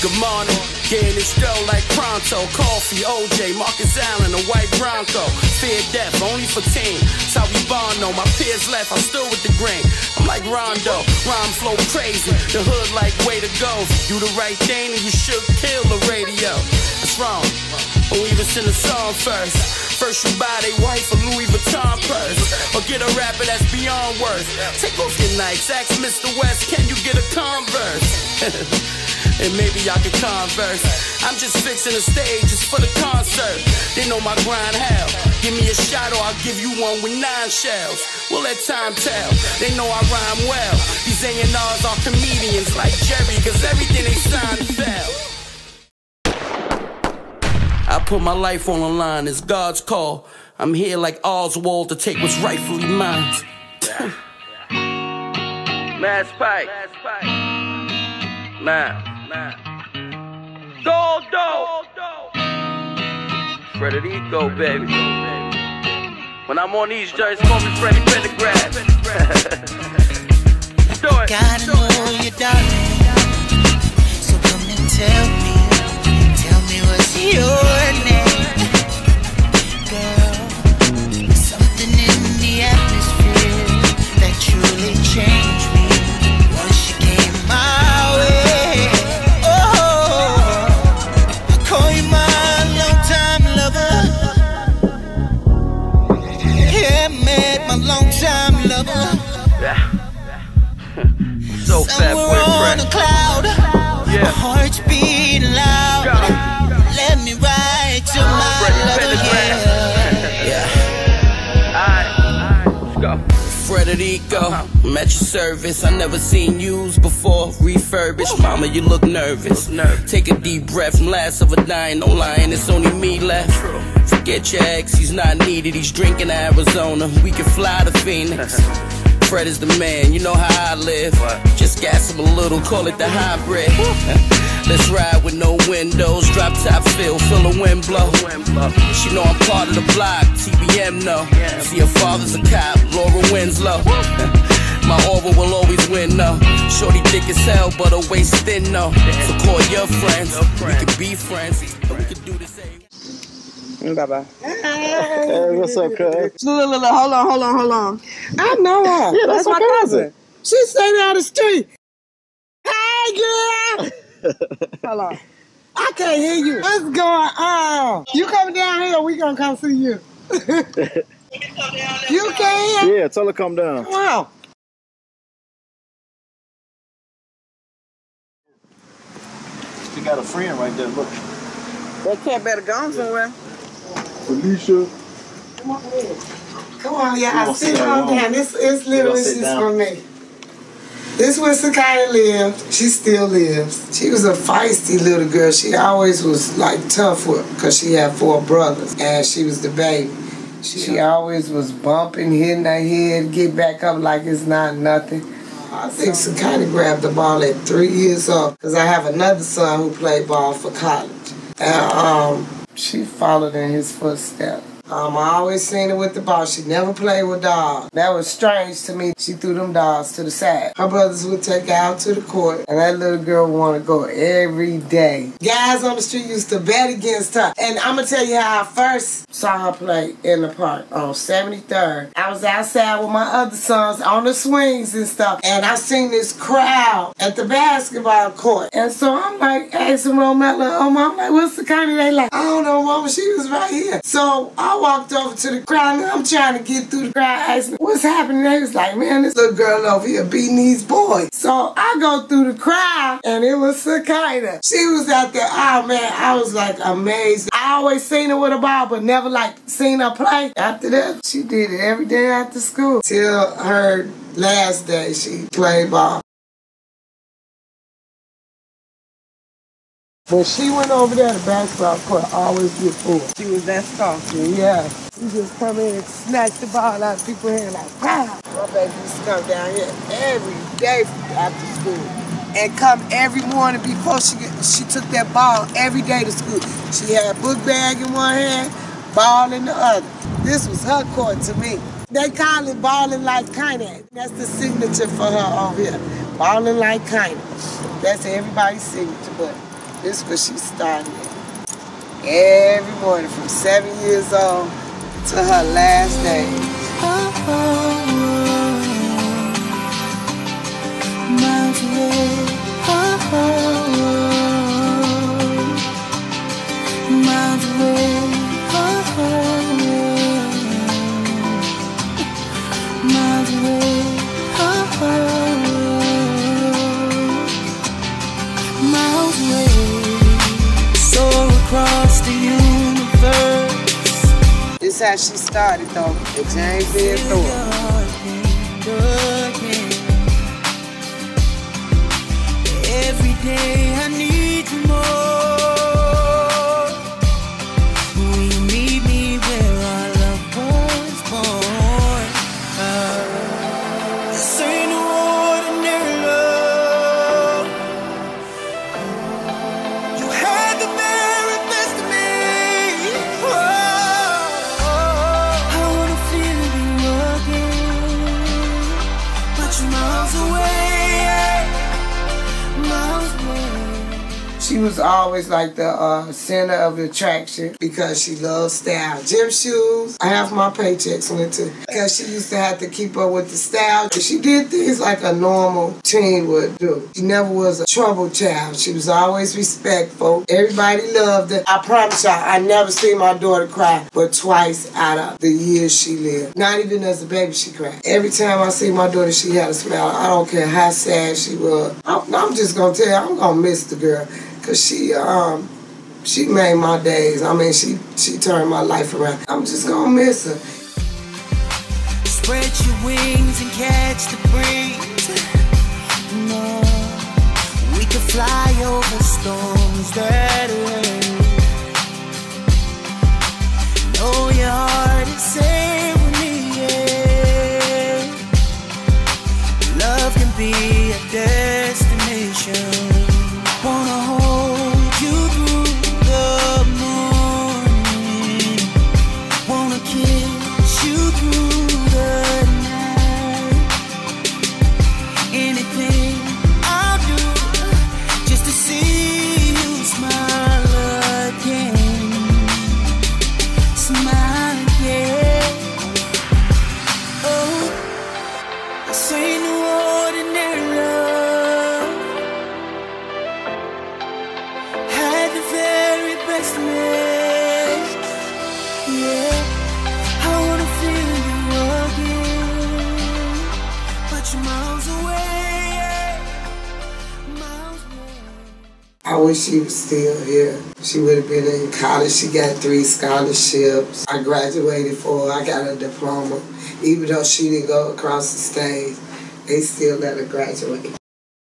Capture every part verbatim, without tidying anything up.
Good morning. Getting this dough like pronto. Coffee, O J, Marcus Allen, a white Bronco. Fear death, only for team. That's how we bond, no. My peers left, I'm still with the grain. I'm like Rondo, rhyme flow crazy. The hood like way to go. Do the right thing and you should kill the radio. That's wrong, but we even send a song first. First you buy they wife a Louis Vuitton purse, or get a rapper that's beyond worth. Take off your Nikes, ask Mister West, can you get a Converse? And maybe y'all can converse. I'm just fixing the stage, it's for the concert. They know my grind hell. Give me a shot or I'll give you one with nine shells. We'll let time tell. They know I rhyme well. These A and Rs are comedians like Jerry, cause everything they signed fell. I put my life on the line, it's God's call. I'm here like Oswald to take what's rightfully mine. Mass Pike. Nah. Goldo! Frederico, baby. When I'm on these joints, call me Freddy Pendergrass. Do it. Gotta know you, darling. So come and tell me, tell me what's your name, girl. Something in the atmosphere that truly changed me once you came my way. Long-time lover. Yeah. So fat boy on a cloud. Yeah. My heart's beating loud. Go. Let me ride to my lover. Yeah. Yeah. Alright, alright, let's go. Frederico, I'm at your service. I never seen yous before. Refurbished, mama, you look nervous. Take a deep breath from last of a dying. No lying, it's only me left. Forget your ex, he's not needed. He's drinking Arizona. We can fly to Phoenix. Fred is the man, you know how I live. Just gas him a little, call it the hybrid. Let's ride with no windows, drop top fill, feel the wind blow. She know I'm part of the block, T B M no. See her father's a cop, Laura Winslow. My aura will always win, no. Shorty thick as hell, but her waist thin, no. So call your friends, we can be friends, we can do the same. Bye bye. Hey, what's up, cuz? Look, look, look, hold on, hold on, hold on. I know her. Yeah, that's, that's my cousin. cousin. She stay down the street. Hey, girl. Hold on. I can't hear you. What's going on? You coming down here? We gonna come see you. You can? Yeah, tell her come down. Wow. She got a friend right there. Look. That cat better go somewhere. Felicia. Come on in. Come on, y'all. Sit on down. This is literally just for me. This was Sakinah lived. She still lives. She was a feisty little girl. She always was like tough with because she had four brothers and she was the baby. She, she always was bumping, hitting her head, get back up like it's not nothing. I think Sakinah grabbed the ball at three years old because I have another son who played ball for college. And um, she followed in his footsteps. Um, I always seen her with the ball. She never played with dolls. That was strange to me. She threw them dolls to the side. Her brothers would take her out to the court, and that little girl would want to go every day. Guys on the street used to bet against her. And I'm going to tell you how I first saw her play in the park on seventy-third. I was outside with my other sons on the swings and stuff, and I seen this crowd at the basketball court. And so I'm like, asking Romella, oh, Mom, like, what's the kind of they like? I don't know, Mama, she was right here. So I walked over to the crowd and I'm trying to get through the crowd, asking what's happening. They was like, man, this little girl over here beating these boys. So I go through the crowd and it was Sakinah. She was out there, oh man, I was like amazed. I always seen her with a ball, but never like seen her play. After that, she did it every day after school. Till her last day, she played ball. When she went over there, the basketball court always get full. She was that stalker. Yeah. She just come in and snatch the ball out of people's hands like, wow. My baby used to come down here every day after school. And come every morning before she she took that ball every day to school. She had a book bag in one hand, ball in the other. This was her court to me. They call it balling like Kinah. That's the signature for her over here. Balling like Kinah. That's everybody's signature, but This is where she started. Every morning from seven years old to her last day. Oh, oh, oh. Miles away. Oh, oh, oh. Miles away. Oh, oh, oh. Miles away. Oh, oh, oh. Miles away. Soar across the universe. This how she started though. It James being through. Every day I need you more. Will you meet me where our love was born? Uh, this ain't no ordinary love. You had the very best of me. Oh, I wanna feel you again, but you're miles away. She was always like the uh, center of attraction because she loved style. Gym shoes, half my paychecks went to because she used to have to keep up with the style. She did things like a normal teen would do. She never was a troubled child. She was always respectful. Everybody loved her. I promise y'all, I never seen my daughter cry but twice out of the years she lived. Not even as a baby she cried. Every time I see my daughter, she had a smile. I don't care how sad she was. I'm, I'm just going to tell you, I'm going to miss the girl. Cause she um she made my days. I mean she she turned my life around. I'm just gonna miss her. Spread your wings and catch the breeze. No, we could fly over storms that way. Know your heart is safe with me, yeah. Love can be a destination. Wanna hold you through the morning. Wanna kiss you through the night. Anything I'll do just to see you smile again. Smile again. Oh, this ain't no ordinary love. Best of me, yeah. I wanna feel you again, but you're miles away, miles away. I wish she was still here. She would have been in college. She got three scholarships. I graduated for her. I got a diploma. Even though she didn't go across the stage, they still let her graduate.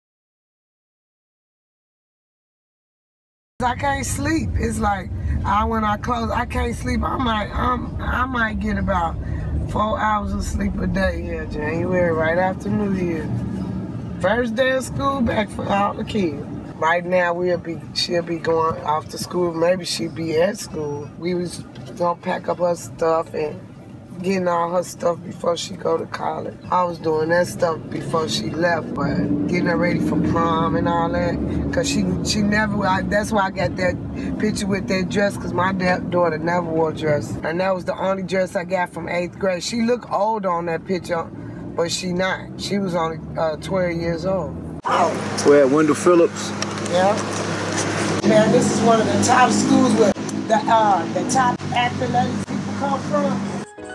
I can't sleep. It's like I when I close, I can't sleep. I might, um, I might get about four hours of sleep a day here, January, right after New Year. First day of school back for all the kids. Right now we'll be, she'll be going off to school. Maybe she'll be at school. We was gonna pack up her stuff and getting all her stuff before she go to college. I was doing that stuff before she left, but getting her ready for prom and all that. Cause she she never, I, that's why I got that picture with that dress, cause my daughter never wore a dress. And that was the only dress I got from eighth grade. She looked old on that picture, but she not. She was only uh, twelve years old. Oh. We're at Wendell Phillips. Yeah. Man, this is one of the top schools where the, uh, the top athletic people come from.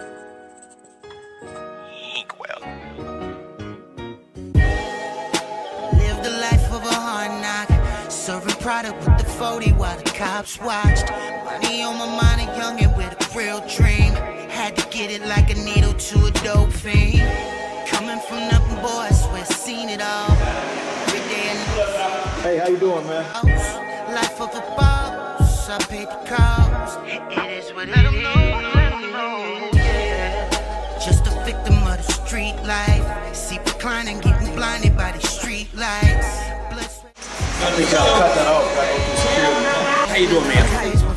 Serving product with the forty while the cops watched. Money on my mind, a youngin' with a real dream. Had to get it like a needle to a dope fiend. Coming from nothing, boy, I swear seen it all. Every day and hey, how you doing, man? Life of a boss, I paid the cost. It is what it is. Yeah. Just a victim of the street life. See reclining, getting blinded by the street lights. I think y'all cut that off. How you doing, man?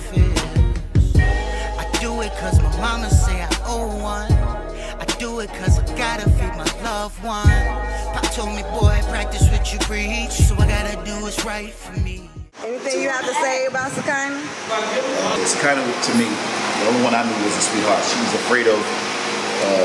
I do it cause my mama say I owe one. I do it cause I gotta feed my loved one. Pop told me, boy, practice what you preach. So I gotta do what's right for me. Anything you have to say about Sakinah? Uh, Sakinah, to me, the only one I knew was a sweetheart. She was afraid of uh,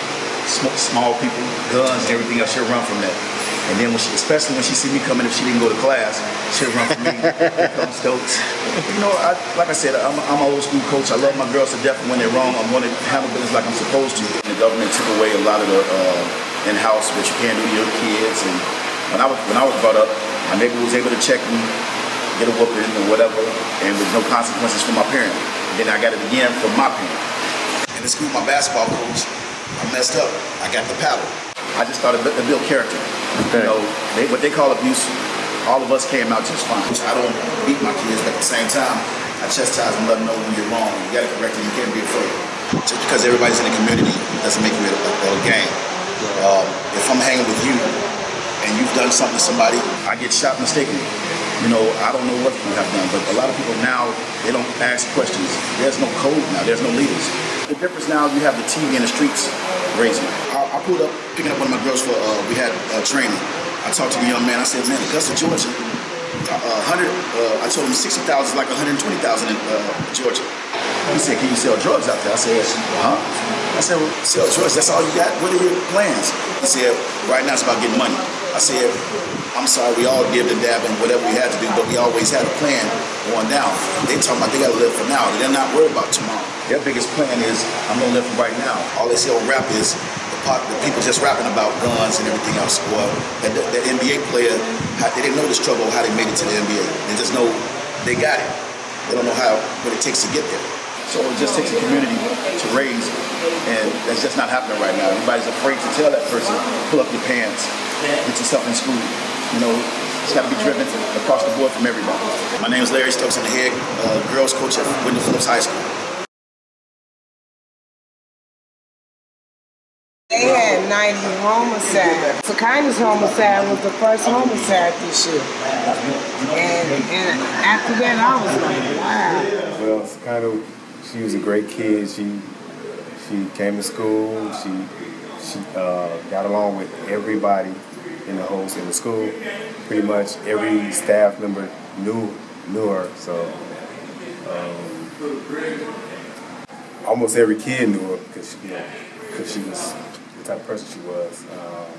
small people, guns, and everything else. She'll run from that. And then, when she, especially when she see me coming, if she didn't go to class, she'll run from me. Here comes Stokes. You know, I, like I said, I'm, I'm an old school coach. I love my girls to death, and when they're wrong, I want to handle business like I'm supposed to. And the government took away a lot of the uh, in-house, what you can't do to your kids. And when I was when I was brought up, my neighbor was able to check me, get a whooping or whatever, and with no consequences for my parent. And then I got it again from my parent. In the school, my basketball coach, I messed up. I got the paddle. I just started to build character. Okay. You know, they, what they call abuse, all of us came out just fine. I don't beat my kids, but at the same time, I chastise and let them know when you're wrong. You gotta correct it, you can't be afraid. Just because everybody's in the community doesn't make you a, a, a gang. Um, if I'm hanging with you and you've done something to somebody, I get shot mistakenly. You know, I don't know what you have done, but a lot of people now, they don't ask questions. There's no code now, there's no leaders. The difference now, you have the T V in the streets raising. I, I pulled up, picking up one of my girls for, uh, we had uh, training. I talked to the young man, I said, man, Augusta, Georgia, uh, one hundred, uh, I told him sixty thousand is like one hundred twenty thousand in uh, Georgia. He said, can you sell drugs out there? I said, huh? I said, well, sell drugs, that's all you got? What are your plans? He said, right now it's about getting money. I said, I'm sorry, we all did the dab and whatever we had to do, but we always had a plan going down. They talking about they gotta live for now. They're not worried about tomorrow. Their biggest plan is, I'm gonna live for right now. All they say on rap is, the, pop, the people just rapping about guns and everything else. Well, that, that N B A player, they didn't know the struggle, how they made it to the N B A. They just know they got it. They don't know how what it takes to get there. So it just takes a community to raise, and that's just not happening right now. Everybody's afraid to tell that person, pull up your pants, get yourself in school. You know, it's got to be driven across the board from everybody. My name is Larry Stokes. I'm the head uh, girls coach at Wendell Phillips High School. They had ninety homicides. Sakinah's homicide was the first homicide this year. And, and after that, I was like, wow. Well, Sakinah, she was a great kid. She she came to school. She she uh, got along with everybody in the whole in the school. Pretty much every staff member knew knew her. So um, almost every kid knew her because you know, because she was the type of person she was. Um,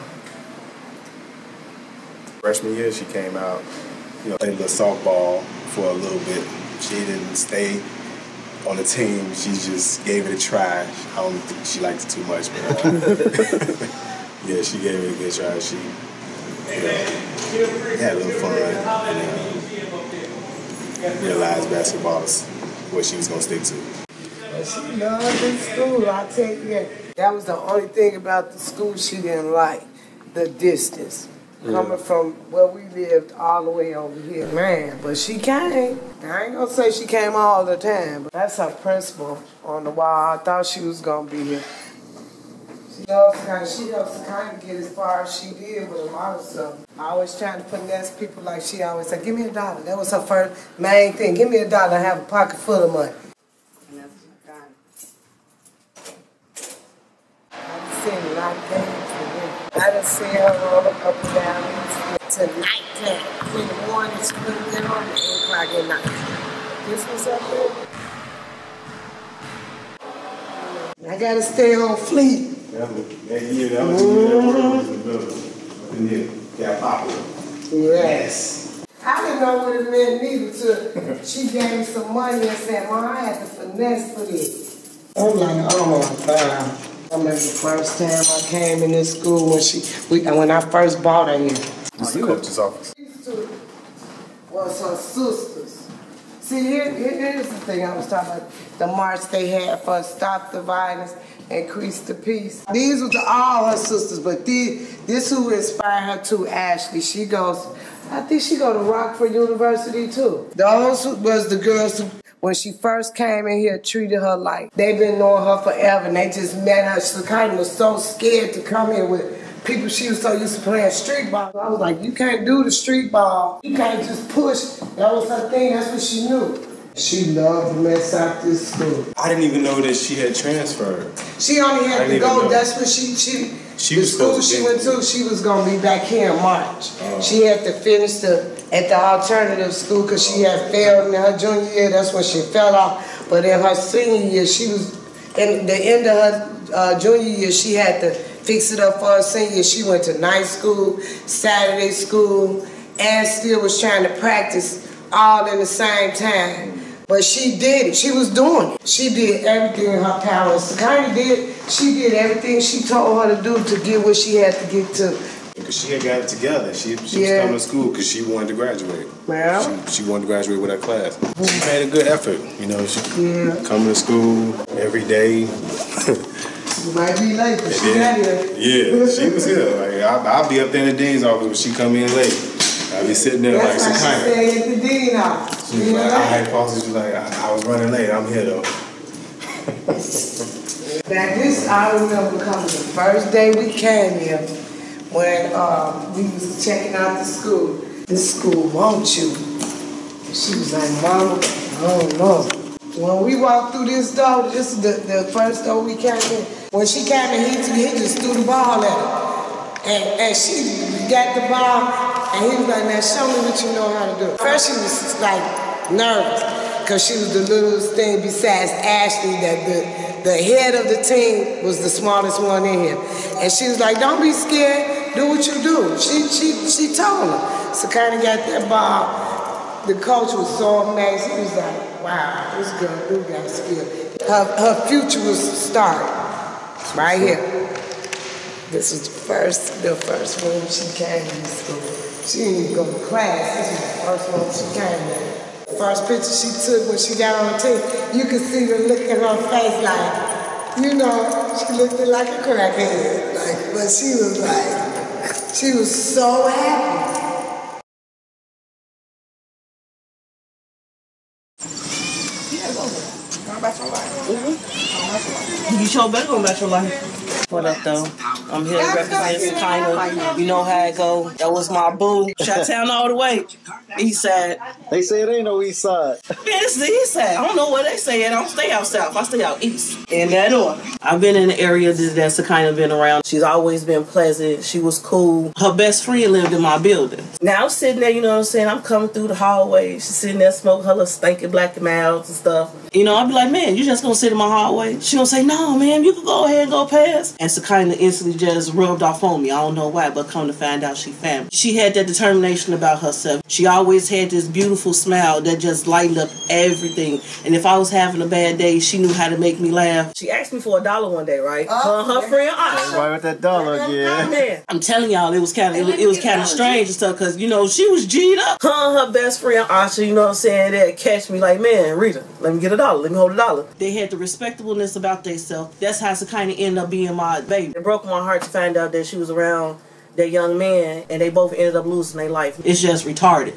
freshman year, she came out, you know, played a little softball for a little bit. She didn't stay on the team. She just gave it a try. I don't think she liked it too much, but uh, yeah, she gave it a good try. She, you know, had a little fun and uh, realized basketball is what she was gonna stick to. But she loved in school, I tell you that. That was the only thing about the school she didn't like, the distance. Yeah. Coming from where we lived all the way over here. Man, but she came. I ain't gonna say she came all the time, but that's her principal on the wall. I thought she was gonna be here. She loves Sakinah. She helps Sakinah get as far as she did with a lot of stuff. I always trying to finesse people like she always said, give me a dollar. That was her first main thing. Give me a dollar, I have a pocket full of money. Seen a lot of things for me. I done seen her roll up and down to nighttime. In the morning, she put it on at eight o'clock at night. This was up there. I gotta stay on fleet. That was that year, that was the year that popular. Yes. I didn't know what it meant neither till she gave me some money and said, Mom, I had to finesse for this. I'm like, oh my God. I remember the first time I came in this school when she, we, when I first bought her here. This is the coach's office. These two was her sisters. See, here, here, here's the thing I was talking about. The march they had for Stop the Violence, Increase the Peace. These were all her sisters, but these, this who inspired her too, Ashley. She goes, I think she go to Rockford University too. Those was the girls who, when she first came in here, treated her like they've been knowing her forever, and they just met her. Sakinah was so scared to come here with people she was so used to playing street ball. I was like, you can't do the street ball. You can't just push. That was her thing. That's what she knew. She loved to mess out this school. I didn't even know that she had transferred. She only had to go. That's what she she. She the was school she went to, she was gonna be back here in March. Uh, she had to finish the at the alternative school because she had failed in her junior year. That's when she fell off. But in her senior year, she was, in the end of her uh, junior year, she had to fix it up for her senior year. She went to night school, Saturday school, and still was trying to practice all in the same time. But she did it. She was doing it. She did everything in her power. Sakinah did, she did everything she told her to do to get what she had to get to. Because she had got it together. She, she Yeah. was coming to school because she wanted to graduate. Well. She, she wanted to graduate with her class. She made a good effort. You know, she Yeah. coming to school every day. You might be late, but she got then, here. Yeah, she was here. Like, I'll, I'll be up there in the dean's office when she come in late. I'll be sitting there That's like, why Sakinah. she stayed at the dean office. She was like, I had pauses. She was like, I, I was running late. I'm here though. Now this, I remember coming the first day we came here when uh, we was checking out the school. This school wants you. She was like, Mama, I don't know. When we walked through this door, this is the, the first door we came in. When she came in, he, he just threw the ball at her. And, and she got the ball, and he was like, now show me what you know how to do. First she was like nervous, because she was the littlest thing besides Ashley, that the, the head of the team was the smartest one in here. And she was like, don't be scared, do what you do. She she she told her. Sakinah got that ball. The coach was so amazed. He was like, wow, this girl do got skill. Her, her future was started right here. This was the first, the first one she came to school. She didn't even go to class. This was the first one she came to. The first picture she took when she got on the team, you could see the look in her face like, you know, she looked like a crackhead. Like, but she was like, she was so happy. You sure better go back your life. What up, though? I'm here to represent Kinah. You know how it go. That was my boo. Chi-town all the way. East side. They say it ain't no east side. Man, it's the east side. I don't know what they say. I don't stay out south. I stay out east. In that order. I've been in the area that Sakinah been around. She's always been pleasant. She was cool. Her best friend lived in my building. Now I'm sitting there, you know what I'm saying? I'm coming through the hallway. She's sitting there smoking her little stinking black mouths and stuff. You know, I'll be like, man, you just gonna sit in my hallway? She gonna say, no, man, you can go ahead and go past. And Sakinah instantly just rubbed off on me. I don't know why, but come to find out she family. She had that determination about herself. She always had this beautiful smile that just lightened up everything. And if I was having a bad day, she knew how to make me laugh. She asked me for a dollar one day, right? Oh, her, her friend, Asha. Right with that dollar again. Man, I'm telling y'all, it was kind of it, it was kind of strange and stuff because you know she was G'd up. Her, her best friend Asha, you know what I'm saying? They'd catch me like, man, Rita, let me get a dollar. Let me hold a dollar. They had the respectableness about themselves. That's how Sakinah ended up being my baby. It broke my heart to find out that she was around that young man and they both ended up losing their life. It's just retarded.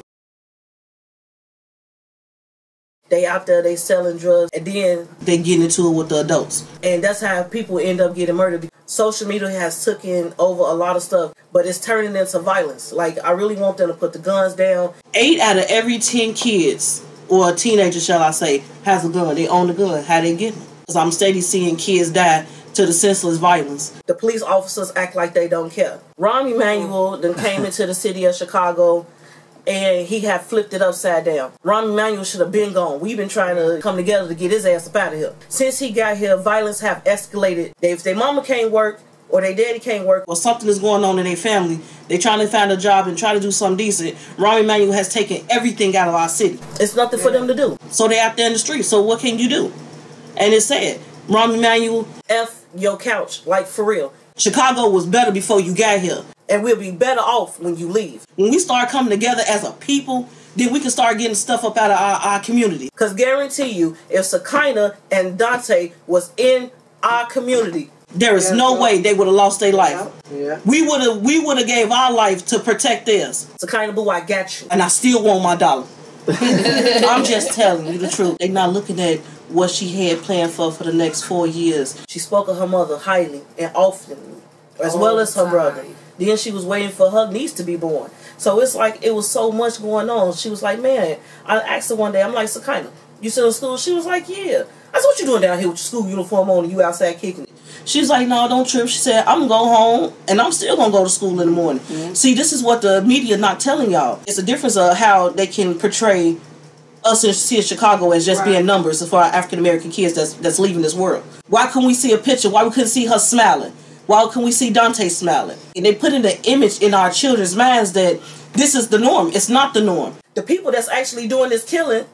They out there, they selling drugs, and then they get into it with the adults. And that's how people end up getting murdered. Social media has taken over a lot of stuff, but it's turning into violence. Like, I really want them to put the guns down. Eight out of every ten kids, or a teenager, shall I say, has a gun. They own a gun. How they get them? Because I'm steady seeing kids die to the senseless violence. The police officers act like they don't care. Rahm Emanuel then came into the city of Chicago and he had flipped it upside down. Rahm Emanuel should have been gone. We've been trying to come together to get his ass up out of here. Since he got here, violence have escalated. If their mama can't work or their daddy can't work or something is going on in their family, they trying to find a job and try to do something decent. Rahm Emanuel has taken everything out of our city. It's nothing for them to do. So they out there in the street. So what can you do? And it's sad. Rahm Emanuel, F your couch, like for real. Chicago was better before you got here. And we'll be better off when you leave. When we start coming together as a people, then we can start getting stuff up out of our, our community. Because guarantee you, if Sakinah and Dante was in our community, there is yeah, no yeah. way they would have lost their life. Yeah. Yeah. We would have we would have gave our life to protect theirs. Sakinah boo, I got you. And I still want my dollar. I'm just telling you the truth. They not looking at what she had planned for for the next four years. She spoke of her mother highly and often, as All well as her time. brother. Then she was waiting for her niece to be born. So it's like it was so much going on. She was like, man, I asked her one day, I'm like, Sakinah, you still in school? She was like, yeah. I said, what you doing down here with your school uniform on and you outside kicking it? She's like, no, don't trip. She said, I'm going to go home and I'm still going to go to school in the morning. Mm-hmm. See, this is what the media not telling y'all. It's a difference of how they can portray us in Chicago as just right. being numbers for our African-American kids that's, that's leaving this world. Why couldn't we see a picture? Why we couldn't see her smiling? Why couldn't we see Dante smiling? And they put in the image in our children's minds that this is the norm. It's not the norm. The people that's actually doing this killing,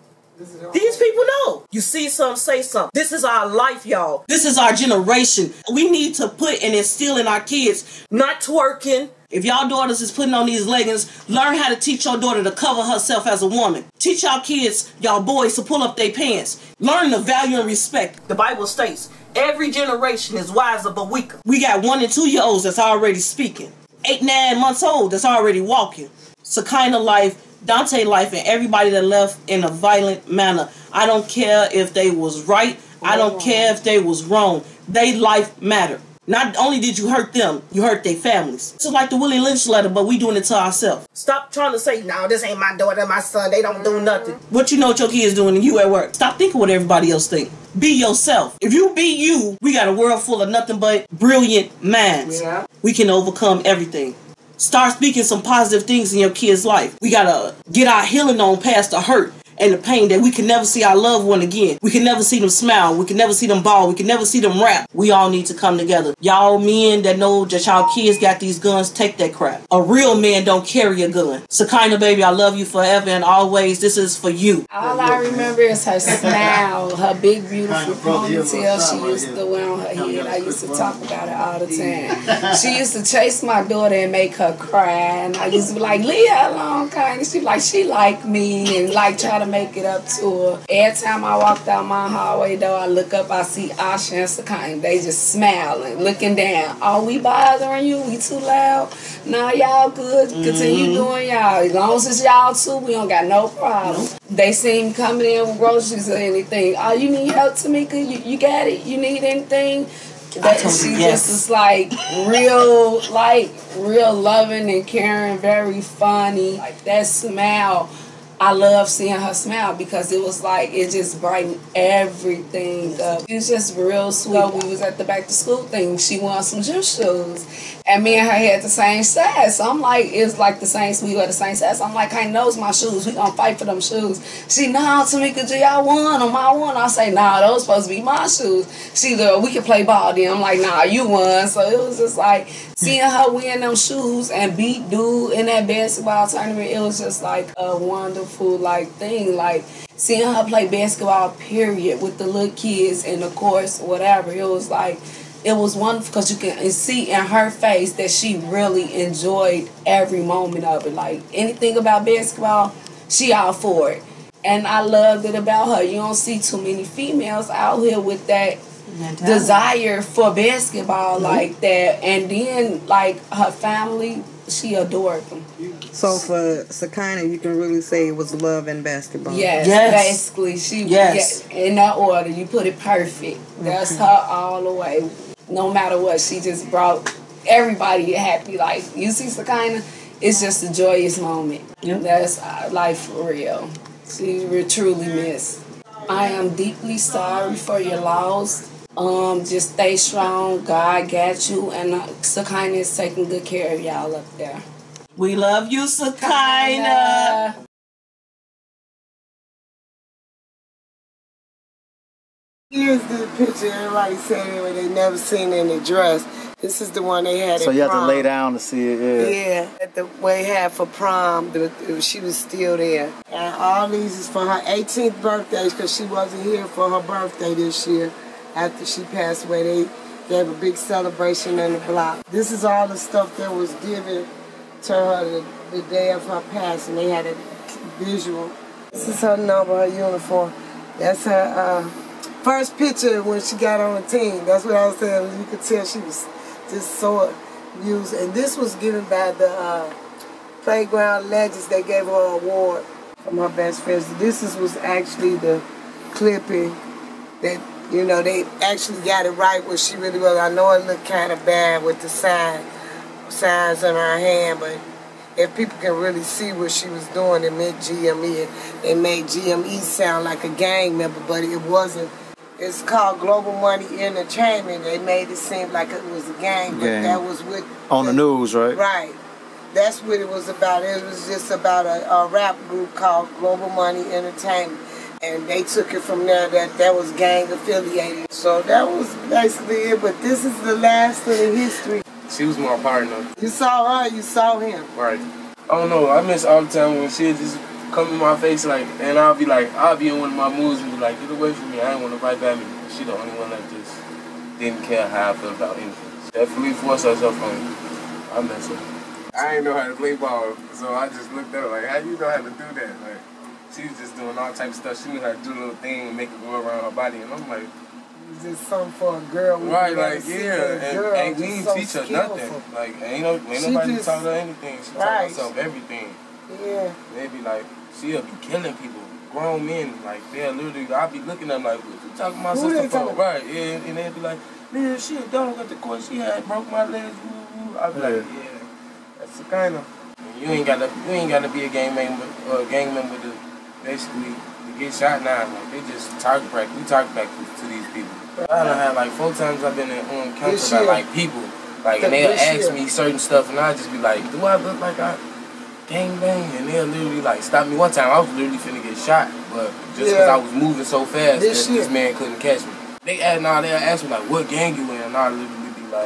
these people know. You see something, say something. This is our life, y'all. This is our generation. We need to put and instill in our kids, not twerking. If y'all daughters is putting on these leggings, learn how to teach your daughter to cover herself as a woman. Teach y'all kids, y'all boys, to pull up their pants. Learn the value and respect. The Bible states, every generation is wiser but weaker. We got one and two year olds that's already speaking. Eight, nine months old that's already walking. Sakinah life, Dante life, and everybody that left in a violent manner. I don't care if they was right. I don't care if they was wrong. They life matter. Not only did you hurt them, you hurt their families. It's like the Willie Lynch letter, but we doing it to ourselves. Stop trying to say, no, this ain't my daughter, my son. They don't do nothing. What you know what your kids doing and you at work. Stop thinking what everybody else think. Be yourself. If you be you, we got a world full of nothing but brilliant minds. Yeah. We can overcome everything. Start speaking some positive things in your kid's life. We gotta get our healing on past the hurt and the pain that we can never see our loved one again. We can never see them smile. We can never see them ball. We can never see them rap. We all need to come together. Y'all men that know that y'all kids got these guns, take that crap. A real man don't carry a gun. Sakinah, baby, I love you forever and always. This is for you. All I remember is her smile, her big, beautiful ponytail she used to wear on her head. I used to talk about it all the time. She used to chase my daughter and make her cry. And I used to be like, leave her alone, Kinah. She like, she like me and like try to make it up to her. Every time I walk down my hallway though, I look up, I see Asha and Sakinah. They just smiling, looking down. Are we bothering you? We too loud? Nah, y'all good. Continue mm-hmm. doing y'all. As long as it's y'all too, we don't got no problem. Nope. They see me coming in with groceries or anything. Oh, you need help, Tamika? You, you got it? You need anything? That she yes. just is like real, like real loving and caring, very funny. Like that smile. I love seeing her smile because it was like, it just brightened everything up. It was just real sweet. We was at the back to school thing. She wanted some gym shoes. And me and her had the same size. So I'm like, it's like the same, we were the same size. So I'm like, I knows my shoes. We gonna fight for them shoes. She, nah, Tamika G, I won them. I won. I say, nah, those supposed to be my shoes. She, like, we can play ball then. I'm like, nah, you won. So it was just like, seeing her win them shoes and beat dude in that basketball tournament, it was just like a wonderful like thing. Like seeing her play basketball, period, with the little kids and the course, whatever. It was like, it was wonderful because you can see in her face that she really enjoyed every moment of it. Like anything about basketball, she all for it. And I loved it about her. You don't see too many females out here with that mentality, desire for basketball mm-hmm. like that. And then like her family, she adored them. So for Sakinah, you can really say it was love and basketball. Yes, yes. basically. She yes. Yeah, in that order. You put it perfect. That's mm-hmm. her all the way. No matter what, she just brought everybody happy. Like, you see Sakinah, it's just a joyous moment. Yep. That's our life for real. She will truly miss. I am deeply sorry for your loss. Um, just stay strong. God got you. And uh, Sakinah is taking good care of y'all up there. We love you, Sakinah. Here's the picture everybody said where they never seen in the dress. This is the one they had so at you have prom. to lay down to see it, yeah. Yeah, at the way had for prom, the, she was still there. And all these is for her eighteenth birthday because she wasn't here for her birthday this year. After she passed away, they gave a big celebration in the block. This is all the stuff that was given to her the, the day of her passing. They had a visual. This is her number, her uniform. That's her uh, first picture when she got on the team. That's what I was saying. You could tell she was just so amused. And this was given by the uh, Playground Legends. They gave her an award from her best friends. This is, was actually the clipping that, you know, they actually got it right where she really was. I know it looked kind of bad with the sign, signs in her hand, but if people can really see what she was doing, it meant G M E. They made G M E sound like a gang member, but it wasn't It's called Global Money Entertainment. They made it seem like it was a game, but Game. that was with On the news, right? Right. That's what it was about. It was just about a, a rap group called Global Money Entertainment. And they took it from there that that was gang affiliated. So that was basically it. But this is the last of the history. She was my partner. You saw her, you saw him. Right. I don't know. I miss all the time when she'd just come in my face like, and I'll be like, I'll be in one of my moods and be like, get away from me. I ain't want to fight back me. She the only one that just didn't care how I felt about anything. She definitely forced herself on me. I miss her. I ain't know how to play ball, so I just looked at her like, how you know how to do that? Like, she was just doing all types of stuff. She knew how to do a little thing and make it go around her body, and I'm like, it's just something for a girl. Right, like, yeah, and, and we didn't so teach her skillful. nothing. Like, ain't, no, ain't nobody just, taught her anything. She taught right. herself everything. Yeah. They be like, she'll be killing people, grown men. Like, they'll literally, I'll be looking at them like, what you talking about, Who sister for? Right, yeah, and they'll be like, man, she a dog at the court. She had broke my legs. Woo, woo. I'll be yeah. like, yeah, that's Sakinah. You ain't gotta, you ain't gotta be a gang member or a gang member to basically to get shot now. Like, they just target practice. We target practice to these people. I done had like four times I've been in on counter by like people, like, and they'll ask me certain stuff, and I just be like, do I look like I gang bang? And they'll literally like stop me. One time I was literally finna get shot, but just because yeah. I was moving so fast this that this man couldn't catch me. They ask, now they'll ask me like, what gang you in? And I literally be like,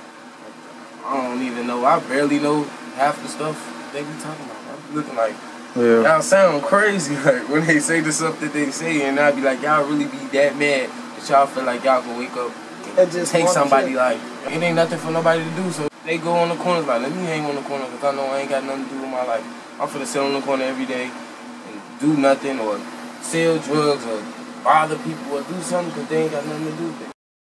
I don't even know. I barely know half the stuff they be talking about. I be looking like, yeah. y'all sound crazy like when they say the stuff that they say, and I be like, y'all really be that mad that y'all feel like y'all can wake up and just take somebody like, it ain't nothing for nobody to do, so they go on the corners like, let me hang on the corner because I know I ain't got nothing to do with my life. I'm finna sit on the corner every day and do nothing or sell drugs or bother people or do something because they ain't got nothing to do with it.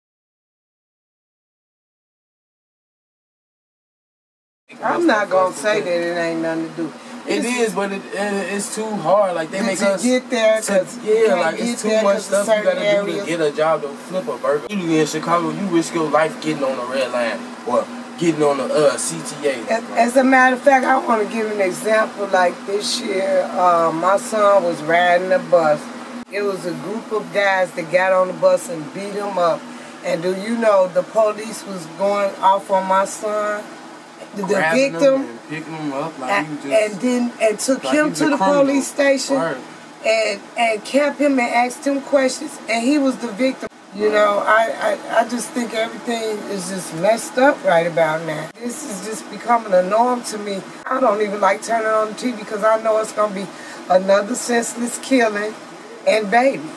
I'm not gonna say that it ain't nothing to do. It it's, is, but it, it, it's too hard. Like they make to us get there. To, yeah, like it's too much stuff you gotta areas. do to get a job to flip a burger. You in Chicago, you risk your life getting on the red line or getting on the uh, C T A. As, as a matter of fact, I want to give an example. Like this year, uh, my son was riding the bus. It was a group of guys that got on the bus and beat him up. And do you know the police was going off on my son? The victim and picking him up like and, he just, and then and took like him to the criminal. police station right. and and kept him and asked him questions, and he was the victim. You know, I, I, I just think everything is just messed up right about now. This is just becoming a norm to me. I don't even like turning on the T V because I know it's going to be another senseless killing and babies.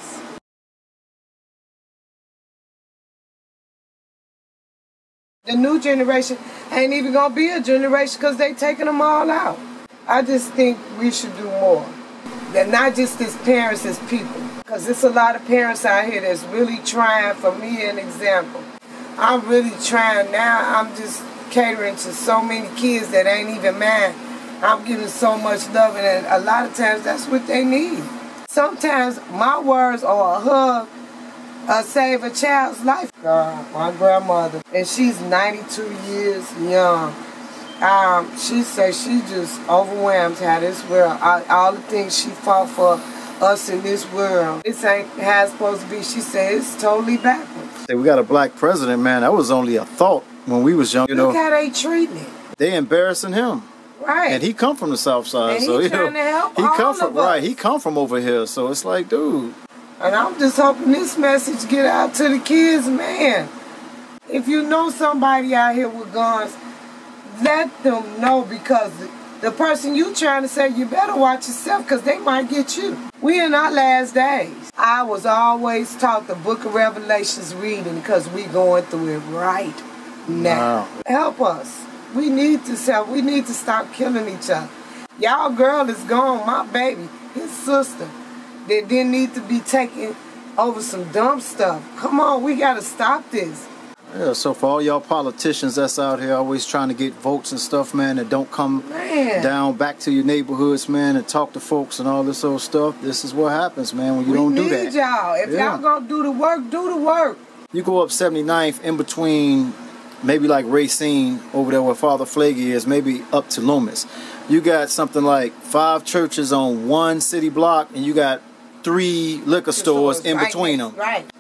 The new generation ain't even gonna be a generation because they taking them all out. I just think we should do more. That not just as parents, as people. Because there's a lot of parents out here that's really trying. For me, an example. I'm really trying now. I'm just catering to so many kids that ain't even mine. I'm giving so much love, and a lot of times that's what they need. Sometimes my words are a hug. Uh, save a child's life. God, my grandmother, and she's ninety-two years young. Um, she says she just overwhelmed how this world, all, all the things she fought for us in this world. This ain't how it's supposed to be. She said it's totally backwards. Hey, we got a black president, man. That was only a thought when we was young. You Look know, how they treating it. They embarrassing him. Right. And he come from the South Side, and so he you trying know, to help he all come from of us. right. He come from over here, so it's like, dude. And I'm just hoping this message get out to the kids, man. If you know somebody out here with guns, let them know, because the person you trying to say, you better watch yourself because they might get you. We in our last days. I was always taught the book of Revelations reading because we going through it right now. Wow. Help us. We need to help. We need to stop killing each other. Y'all girl is gone, my baby, his sister. They didn't need to be taken over some dumb stuff. Come on, we got to stop this. Yeah, so for all y'all politicians that's out here always trying to get votes and stuff, man, that don't come man. down back to your neighborhoods, man, and talk to folks and all this old stuff, this is what happens, man, when you we don't do that. We need y'all. If yeah. y'all gonna do the work, do the work. You go up seventy-ninth in between, maybe like Racine over there where Father Flaggy is, maybe up to Loomis. You got something like five churches on one city block, and you got three liquor stores, stores in right, between them. Right.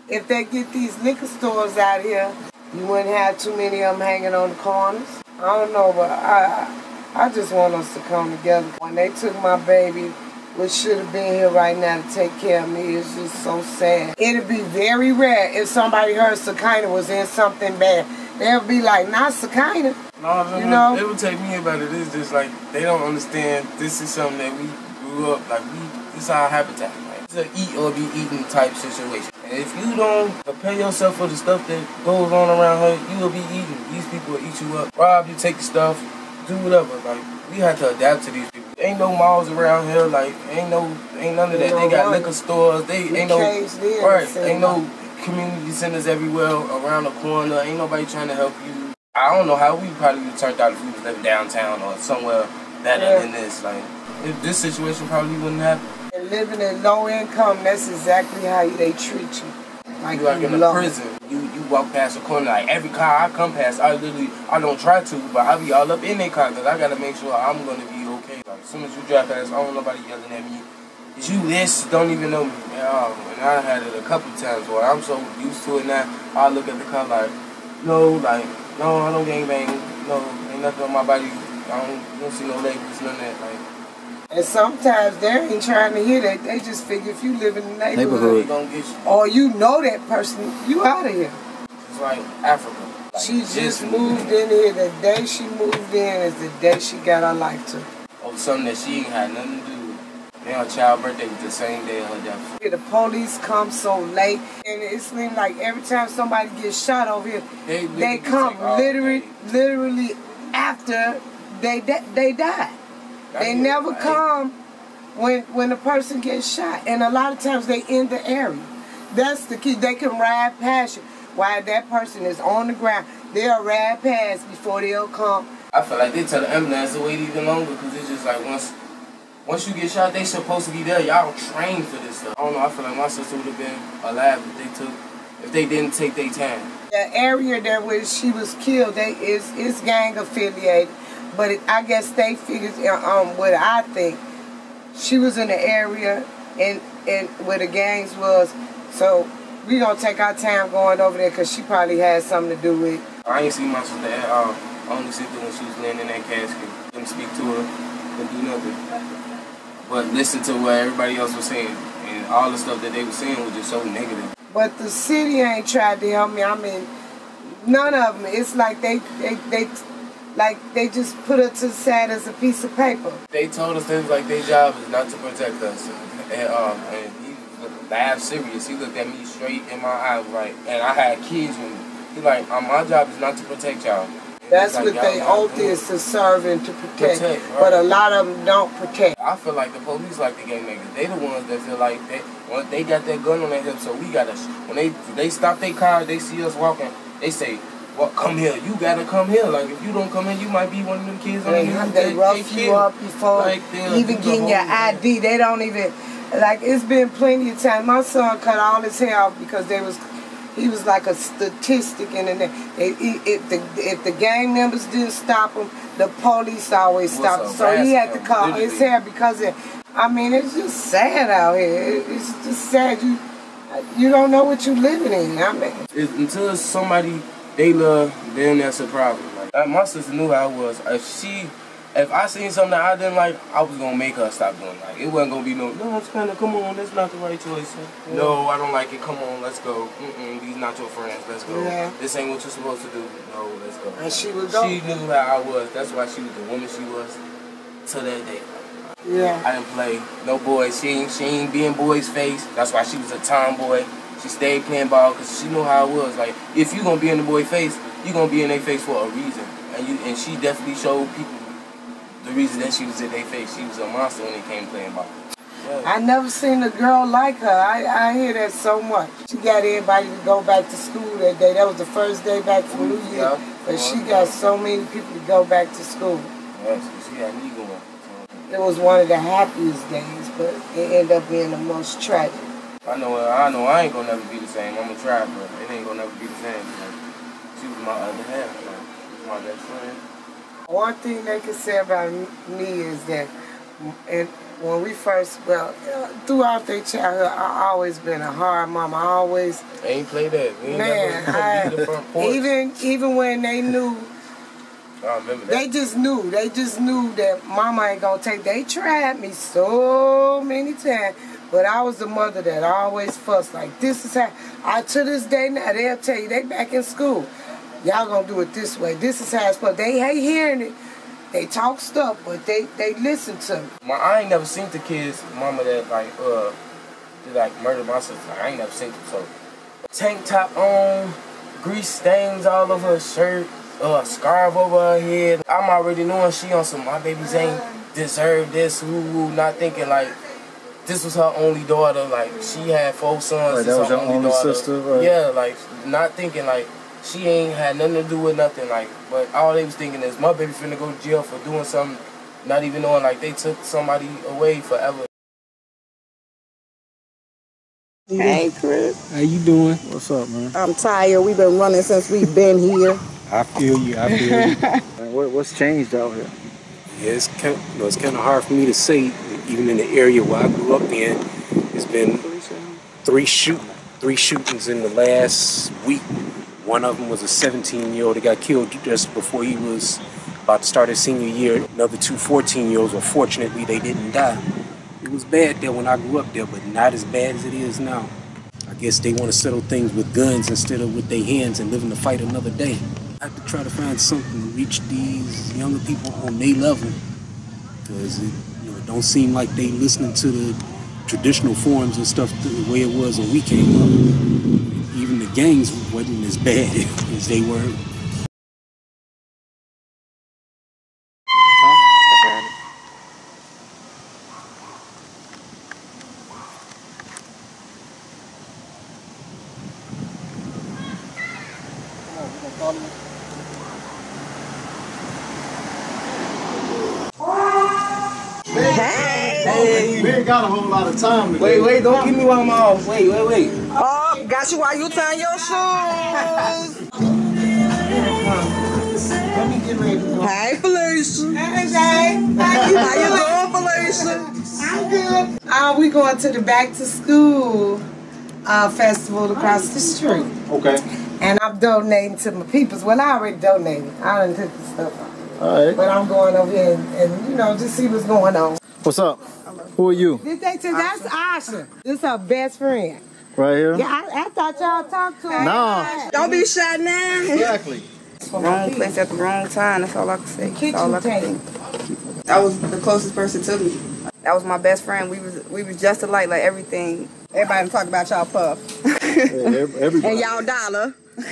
if they get these liquor stores out here, you wouldn't have too many of them hanging on the corners. I don't know, but I, I just want us to come together. When they took my baby, which should have been here right now to take care of me, it's just so sad. It'd be very rare if somebody heard Sakinah was in something bad. They'll be like, not Sakinah. No, you know? They would take me about it. It's just like, they don't understand this is something that we grew up, like, we, this is our habitat. Like, it's an eat or be eaten type situation. And if you don't prepare yourself for the stuff that goes on around her, you will be eaten. These people will eat you up, rob you, take your stuff, do whatever. Like, we have to adapt to these people. Ain't no malls around here, like, ain't no, ain't none of that. They got liquor stores, they ain't no, right, ain't no community centers everywhere around the corner. Ain't nobody trying to help you. I don't know how we probably would turned out if we was living downtown or somewhere better yeah. than this. Like, if this situation probably wouldn't happen. And living in low income, that's exactly how they treat you. Like, you like you in a prison. You you walk past a corner, like every car I come past, I literally, I don't try to, but I be all up in their car because I got to make sure I'm going to be okay. Like, as soon as you drive past, I don't want nobody yelling at me. Is you this? Don't even know me. Yeah, and I had it a couple times where I'm so used to it now, I look at the car like, no, like, no, I don't gangbang. No, ain't nothing on my body. I don't, don't see no labels, none of that. Like, and sometimes they ain't trying to hear that. They just figure if you live in the neighborhood, neighborhood. Gonna get you. Or you know that person, you out of here. It's like Africa. Like, she just moved in here. The day she moved in is the day she got her life took. Oh, something that she ain't had nothing to do with. Then her child birthday was the same day of her death. The police come so late, and it seems like every time somebody gets shot over here, they, they come literally, literally after they they die. They never come when when a person gets shot, and a lot of times they in the area. That's the key. They can ride past you while that person is on the ground. They'll ride past before they'll come. I feel like they tell the ambulance to wait even longer because it's just like once once you get shot, they supposed to be there. Y'all trained for this stuff. I don't know. I feel like my sister would have been alive if they took if they didn't take their time. The area there where she was killed, they is is gang affiliated. But it, I guess they figured, um, what I think, she was in the area and, and where the gangs was. So we gonna take our time going over there because she probably had something to do with it. I ain't seen my sister at all. I only seen her when she was laying in that casket. Couldn't speak to her, couldn't do nothing. But listen to what everybody else was saying. And all the stuff that they were saying was just so negative. But the city ain't tried to help me. I mean, none of them. It's like they, they, they Like, they just put it to the side as a piece of paper. They told us things like their job is not to protect us. And, um, and he laughed serious. He looked at me straight in my eye, like, and I had kids with me. He like, um, my job is not to protect y'all. That's like, what they oath is, to serve and to protect. protect right? But a lot of them don't protect. I feel like the police like the gang niggas. They the ones that feel like they, well, they got that gun on their hip, so we gotta, when they, they stop their car, they see us walking, they say, well, come here. You gotta come here. Like, if you don't come here, you might be one of them kids on the news. They rough you up before like, even getting your I D. They don't even, like, it's been plenty of times. My son cut all his hair off because they was, he was like a statistic in the, if the if the gang members didn't stop him, the police always stopped him. So he had to cut his hair because of, I mean, it's just sad out here. It's just sad. You, you don't know what you're living in. I mean, it's, until somebody. They love them, that's a problem. Like, my sister knew how I was. If she, if I seen something that I didn't like, I was gonna make her stop doing it. Like, it wasn't gonna be no, no, it's kinda, come on, that's not the right choice. Yeah. No, I don't like it, come on, let's go. Mm-mm, these not your friends, let's go. Yeah. This ain't what you're supposed to do. No, let's go. And she would go. She knew how I was. That's why she was the woman she was to that day. Yeah. I didn't play no boys. She ain't, she ain't be in boys' face. That's why she was a tomboy. She stayed playing ball because she knew how it was. Like, if you gonna be in the boy face, you gonna be in their face for a reason. And you and she definitely showed people the reason that she was in their face. She was a monster when it came playing ball. Yeah. I never seen a girl like her. I, I hear that so much. She got everybody to go back to school that day. That was the first day back from New Year. Yeah. But she got so many people to go back to school. Yes, she had me going. It was one of the happiest days, but it ended up being the most tragic. I know, I know, I ain't gonna never be the same. I'm gonna try, but it ain't gonna never be the same. Like, she was my other half. Like, she was my best friend. One thing they can say about me is that, and when we first, well, throughout their childhood, I always been a hard mama. I always. I ain't play that. We ain't Man, never I, the front porch. even even when they knew, I remember that. they just knew. They just knew that mama ain't gonna take. They tried me so many times, but I was the mother that always fussed. Like this is how. I to this day now they'll tell you they back in school. Y'all gonna do it this way. This is how it's supposed. They hate hearing it. They talk stuff, but they, they listen to me. My, I ain't never seen the kids, mama that like uh, that, like murdered my sister. Like, I ain't never seen them. So tank top on, grease stains all over her shirt, uh, scarf over her head. I'm already knowing she on some my babies ain't deserve this. Woo woo. Not thinking like this was her only daughter. Like she had four sons. Right, that was her your only daughter. sister. Right? Yeah, like not thinking like. She ain't had nothing to do with nothing, like, but all they was thinking is my baby finna go to jail for doing something, not even knowing, like, they took somebody away forever. Hey, Chris. How you doing? What's up, man? I'm tired. We've been running since we've been here. I feel you. I feel you. Man, what, what's changed out here? Yeah, it's kind of, you know, it's kind of hard for me to say, even in the area where I grew up in. It's been three shoot, three shootings in the last week. One of them was a seventeen-year-old that got killed just before he was about to start his senior year. Another two fourteen-year-olds, unfortunately, they didn't die. It was bad there when I grew up there, but not as bad as it is now. I guess they want to settle things with guns instead of with their hands and living to fight another day. I have to try to find something to reach these younger people on their level, because it, you know, it don't seem like they listening to the traditional forms and stuff the way it was when we came up. Even the gangs wasn't as bad as they were. Hey, we ain't got a whole lot of time today. Wait, wait, don't give me one more. Wait, wait, wait. Oh, got you while you tying your shoes. Let me get ready to go. Hey, Felicia. Hey, Zay. How you doing, Felicia? I'm good. Uh, we going to the back to school uh, festival across the street. Okay. And I'm donating to my peoples. Well, I already donated. I done took the stuff off. All right. But I'm going over here and, and, you know, just see what's going on. What's up? Who are you? Did they say that's Asha? This her best friend. Right here? Yeah, I, I thought y'all talked to her. Nah. Don't be shy now. Exactly. Wrong place at the wrong time. That's all I can say. That's all I can think. That was the closest person to me. That was my best friend. We was we was just alike, like everything. Everybody talk about y'all puff. Yeah, everybody. And y'all dollar.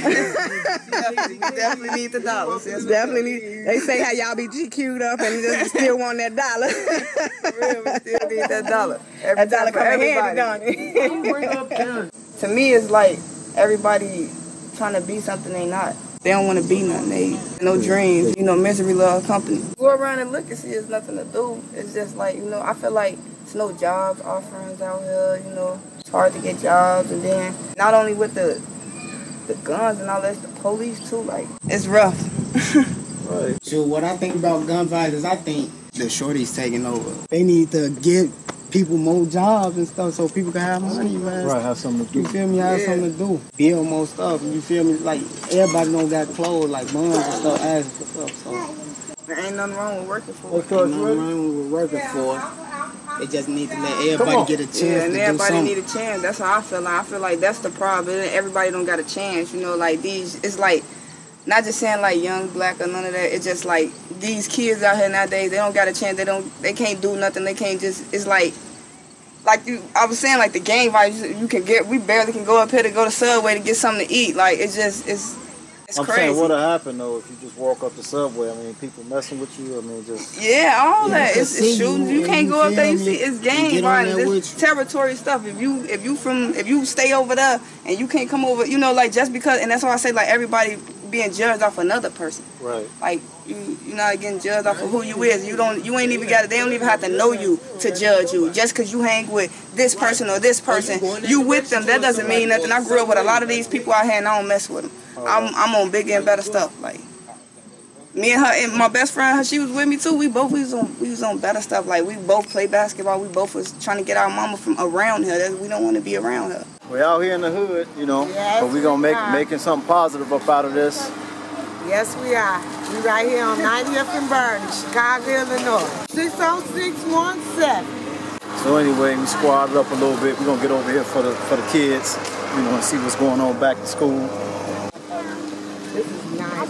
Definitely need the dollars. Yes, Definitely need. They say how y'all be G Q'd up and just still want that dollar. For real, we still need that dollar. Every That dollar for come in everybody. handy, don't it? To me, it's like everybody trying to be something they not. They don't want to be nothing. They no dreams. You know, misery loves company. Go around and look and see there's nothing to do. It's just like, you know, I feel like there's no jobs offerings out here. You know, it's hard to get jobs, and then not only with the the guns and all that, the police too. Like, it's rough. Right. So what I think about gun violence, I think the shorties taking over. They need to give people more jobs and stuff so people can have money, man. Right, have something to do. You feel me? Have Yeah. something to do. Build more stuff. You feel me? Like, everybody don't got clothes, like moms and stuff, asking for stuff. So, There ain't nothing wrong with working for it. ain't nothing wrong with working for it. They just need to let everybody get a chance Yeah, to and do everybody something. need a chance. That's how I feel. Like, I feel like that's the problem. Everybody don't got a chance. You know, like these. It's like not just saying like young black or none of that. It's just like these kids out here nowadays. They don't got a chance. They don't. They can't do nothing. They can't just. It's like. Like you, I was saying, like the gang violence. You can get. We barely can go up here to go to Subway to get something to eat. Like it's just. It's. It's I'm crazy. saying what'll happen though if you just walk up the subway. I mean, people messing with you. I mean, just Yeah, all Yeah, that. to It's, see it's shootings. you You can't and go up you there. You feel see, me? it's And gang get on there violence. It's territory stuff. If you if you from if you stay over there and you can't come over, you know, like just because. And that's why I say like everybody being judged off another person. right. Like you, you're not getting judged off of who you is. You don't. You ain't even got. They don't even have to know you to judge you. Just because you hang with this person or this person, you with them. That doesn't mean nothing. I grew up with a lot of these people out here, and I don't mess with them. I'm I'm on bigger and better stuff. Like. Me and her and my best friend, she was with me too. We both we was on we was on better stuff. Like we both play basketball. We both was trying to get our mama from around her. We don't want to be around her. We're out here in the hood, you know, yes, but we gonna make are. making something positive up out of this. Yes, we are. We right here on ninetieth and Burton, Chicago, Illinois. six oh six one seven. So anyway, we squadded up a little bit. We're gonna get over here for the for the kids, you know, and see what's going on back to school. This is nice.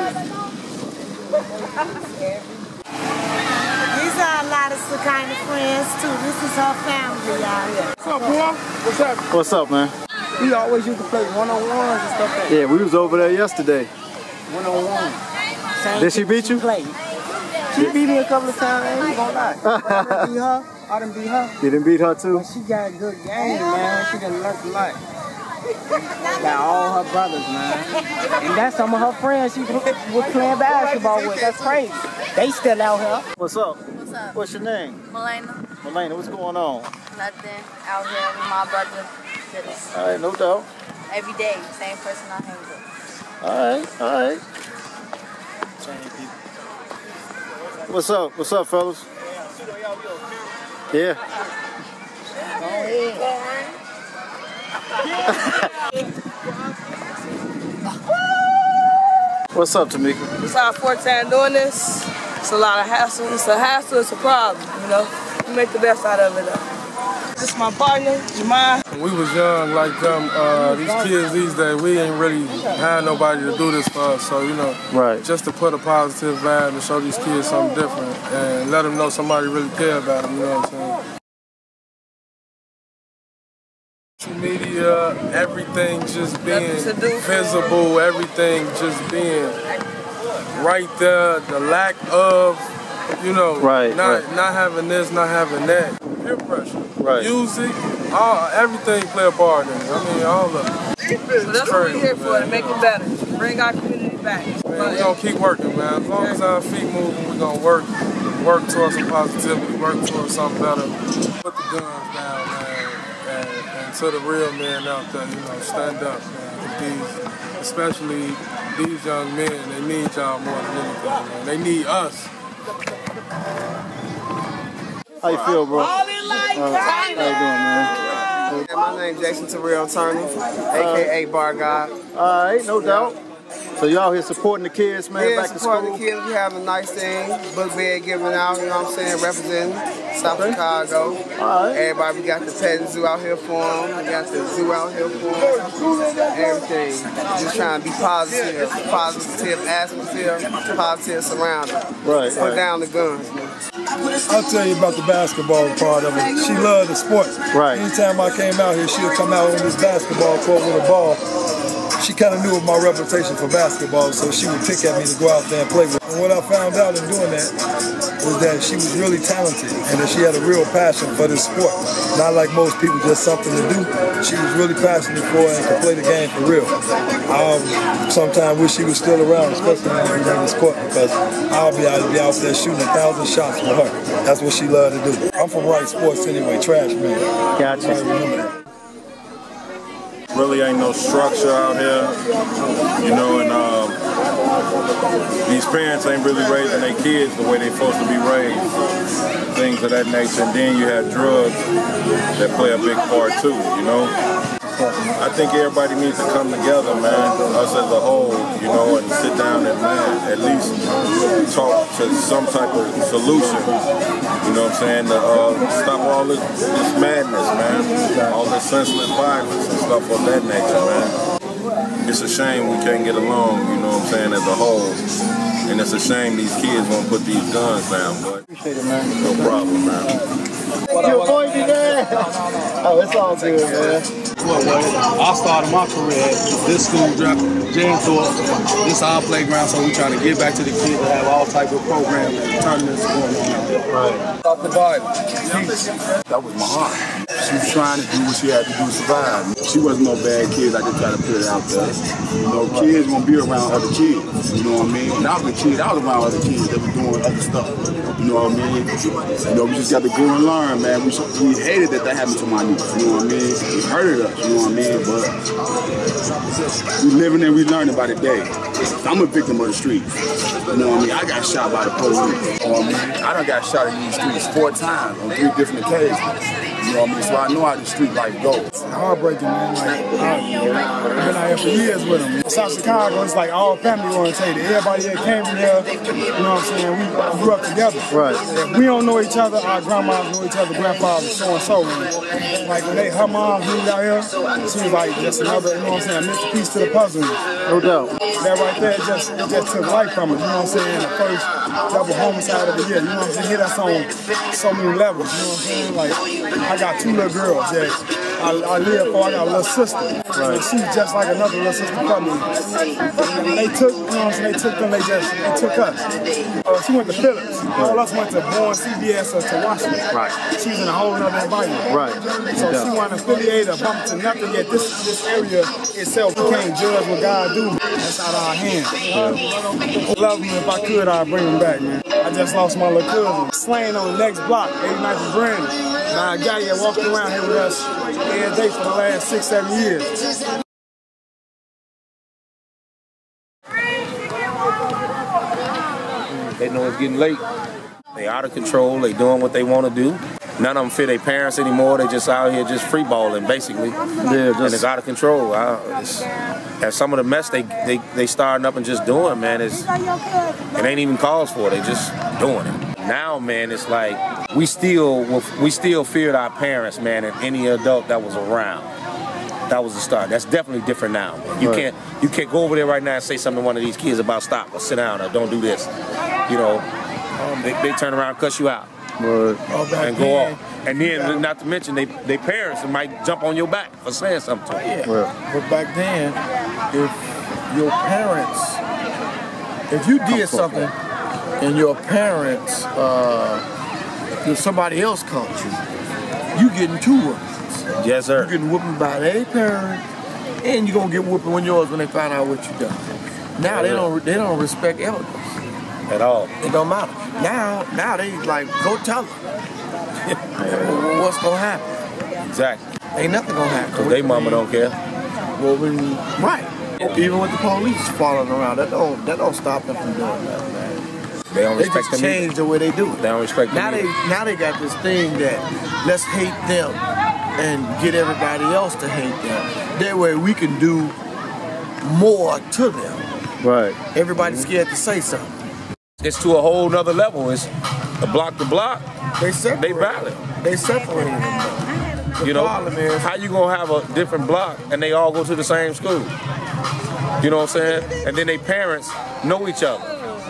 These are a lot of Sakinah friends too. This is her family out here. What's up, boy? What's up? What's up, man? We always used to play one-on-ones and stuff like that. Yeah, we was over there yesterday. One-on-one. Same Did she beat you? Play. She beat me a couple of times, I ain't gonna lie. I done beat her. I done beat her. You didn't beat her too? But she got a good game, man. She done learned a lot. Got all her brothers, man. And that's some of her friends she was playing basketball with. That's crazy. They still out here. What's up? What's up? What's your name? Melena. Melena, what's going on? Nothing. Out here with my brother. All right, no doubt. Every day, same person I hang with. All right, all right. What's up? What's up, fellas? Yeah. What's up, Tamika? It's our fourth time doing this. It's a lot of hassle. It's a hassle, it's a problem, you know. We make the best out of it, though. This is my partner, Dimock. When we was young, like them, uh, these kids these days, we ain't really had nobody to do this for us. So, you know, right. just to put a positive vibe and show these kids something different and let them know somebody really care about them, you know what I'm saying? Social media, everything just being visible, everything just being right there, the lack of, you know, right, not right. not having this, not having that. Peer pressure, right. music, all, everything play a part in it. I mean, all of it. So that's what we're here for, to make it better, bring our community back. Man, we're going to keep working, man. As long as our feet moving, we're going to work, work towards some positivity, work towards something better. Put the guns down, man, and, and to the real men out there, you know, stand up, man. These, especially these young men, they need y'all more than anything, man. They need us. How you feel, bro? Uh, how you doing, man? Yeah, my name's Jason Terrell Turner, a k a Bar God. All right, no doubt. So you out here supporting the kids, man, yeah, back to school? supporting the kids. We have a nice thing, book bag giving out, you know what I'm saying, representing South Chicago. All right. Everybody, we got the petting zoo out here for them. We got the zoo out here for them. Everything. Just trying to be positive, positive atmosphere, positive surrounding. Right, Put right. down the guns, man. I'll tell you about the basketball part of it. She loved the sport. Right. Anytime I came out here, she would come out on this basketball court with a ball. She kind of knew of my reputation for basketball, so she would pick at me to go out there and play with. And what I found out in doing that was that she was really talented and that she had a real passion for this sport. Not like most people, just something to do. She was really passionate for it and could play the game for real. I um, sometimes wish she was still around, especially when we run this court, because I'll be out, be out there shooting a thousand shots for her. That's what she loved to do. I'm from Wright Sports anyway, trash man. Gotcha. I remember that. Really ain't no structure out here, you know, and um, these parents ain't really raising their kids the way they're supposed to be raised, things of that nature. And then you have drugs that play a big part too, you know. I think everybody needs to come together, man, us as a whole, you know, and sit down and, man, at least talk to some type of solution, you know what I'm saying, to uh, stop all this, this madness, man, all this senseless violence and stuff of that nature, man. It's a shame we can't get along, you know what I'm saying, as a whole, and it's a shame these kids won't put these guns down, but appreciate it, man. No problem, man. Your boy be there. Oh, it's all good, man. Well, well, I started my career at this school, Janthorpe. This is our playground, so we're trying to get back to the kids that have all type of programs and tournaments going on out there. Right. Stop the Bible. That was my heart. She was trying to do what she had to do to survive. She wasn't no bad kid. I just try to put it out there. You know, kids gonna be around other kids. You know what I mean? When I was a kid, I was around other kids that were doing other stuff. You know what I mean? You know, we just got to go and learn, man. We, we hated that that happened to my niece. You know what I mean? It hurted us. You know what I mean? But we living and we learning by the day. I'm a victim of the streets. You know what I mean? I got shot by the police. You know what I mean? I done got shot in these streets four times on three different occasions. You know what I mean? So I know how the street life goes. It's heartbreaking, man. Like, I've been out here for years with them. South Chicago, it's like all family orientated. Everybody that came from here, you know what I'm saying, we grew up together. Right. If we don't know each other, our grandmas know each other, grandfathers, so and so. Like when they, her mom moved out here, she was like just another, you know what I'm saying, I missed a piece to the puzzle. No doubt. That right there just, it just took life from it, you know what I'm saying? The first double homicide of the year, you know what I'm saying? Hit us on so many levels, you know what I'm saying? Like, I got two little girls that I, I live for. I got a little sister. Right. And she's just like another little sister for me. And they took, you know what I'm saying, they took them, they just, they took us. Uh, she went to Phillips. All us went to Bourne, C B S, or to Washington. Right. She's in a whole other environment. Right. So Yeah. she wasn't affiliated or bumped to nothing yet. This, this area itself, we can't judge what God do. That's out of our hands. Yeah. Love them. If I could, I'd bring them back, man. I just lost my little cousin. Slain on the next block, eighty-ninth and Brandon. Now, a guy that walked around here with us every day for the last six, seven years. They know it's getting late. They out of control. They doing what they want to do. None of them fear their parents anymore. They just out here just free balling, basically. Yeah, just, and it's out of control. I, it's, and some of the mess they they they starting up and just doing, man, is it ain't even cause for it. They just doing it. Now, man, it's like we still we still feared our parents, man, and any adult that was around. That was the start. That's definitely different now. You Right. can't you can't go over there right now and say something to one of these kids about stop or sit down or don't do this. You know, um, they, they turn around and cuss you out. Right. And go off. And then, not to mention, they they parents might jump on your back for saying something to them. Yeah. Right. But back then, if your parents, if you did something and your parents, uh, if somebody else caught you, you getting two whoopings. Yes, sir. You getting whooping by their parent, and you gonna get whooping when yours when they find out what you done. Now they don't they don't respect elders at all. It don't matter. Now now they like go tell them what's gonna happen. Exactly. Ain't nothing gonna happen. Cause they mama don't care. Well, when right, even with the police following around, that don't that don't stop them from doing that, man. They don't They respect just them change either. the way they do it. They don't respect Now them they either. now they got this thing that let's hate them and get everybody else to hate them. That way we can do more to them. Right. Everybody's scared to say something. It's to a whole nother level. It's a block to block. They separate. They battle. They separate them. You know, how you gonna have a different block and they all go to the same school? You know what I'm saying? And then their parents know each other,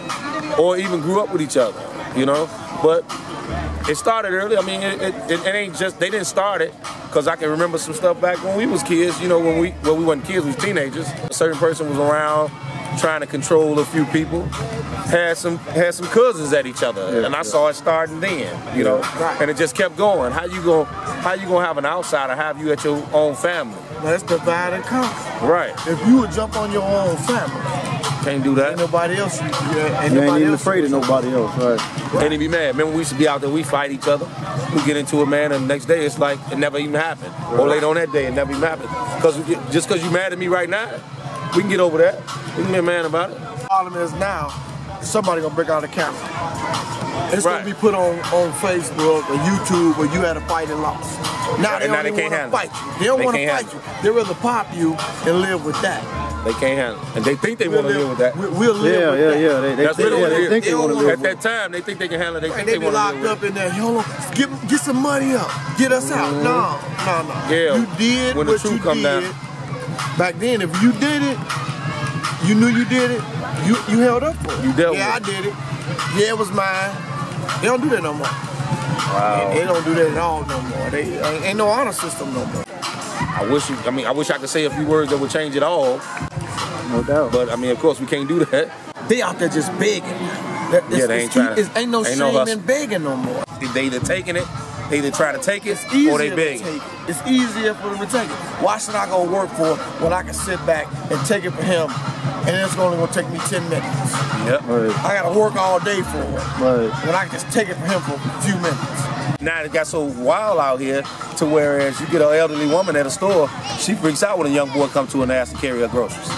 or even grew up with each other. You know, but it started early. I mean, it, it, it ain't just they didn't start it because I can remember some stuff back when we was kids. You know, when we well we wasn't kids, we was teenagers. A certain person was around trying to control a few people. Had some had some cousins at each other, Yeah, and I yeah. saw it starting then. You know, and it just kept going. How you gonna how you gonna have an outsider have you at your own family? Let's divide and conquer. Right. If you would jump on your own family, can't do that. Ain't nobody else. Yeah, ain't You ain't nobody even else. afraid of nobody else, right? And they be mad. Remember, we used to be out there, we fight each other. We get into it, man, and the next day it's like it never even happened. Or later on that day, it never even happened. Because just because you mad at me right now, we can get over that. We can get mad about it. The problem is now, somebody gonna break out a camera. It's Right. gonna be put on, on Facebook or YouTube where you had a fight and lost. Now Right, they and now don't they even can't wanna handle fight it. you. They don't They wanna can't fight you. They rather pop you and live with that. They can't handle it. And they think they We'll want to live- live with that. we- we'll live Yeah, with yeah, that. yeah. They, they, That's they, what it yeah, is. they think they want to live At with that time, they think they can handle it. They And think they they be want to locked live with up in there. Hold on, get, get some money up. Get us out. No, no, no. Yeah, You did when the what truth you come did. down. Back then, if you did it, you knew you did it, you, you held up for it. You dealt yeah, with I did it. Yeah, it was mine. They don't do that no more. Wow. They, they don't do that at all no more. They ain't, ain't no honor system no more. I wish you, I mean, I wish I could say a few words that would change it all. No doubt. But I mean, of course, we can't do that. They out there just begging. That- Yeah, it's- they ain't it's- trying to- it's- Ain't no ain't no shame hustle. in begging no more. They either taking it, they either try to take it, Easier or they to beg. take it. It's easier for them to take it. Why should I go work for it when I can sit back and take it for him, and it's only gonna take me ten minutes? Yep. Right. I gotta work all day for it Right. when I can just take it for him for a few minutes. Now it got so wild out here to whereas you get an elderly woman at a store, she freaks out when a young boy comes to her and asks to carry her groceries.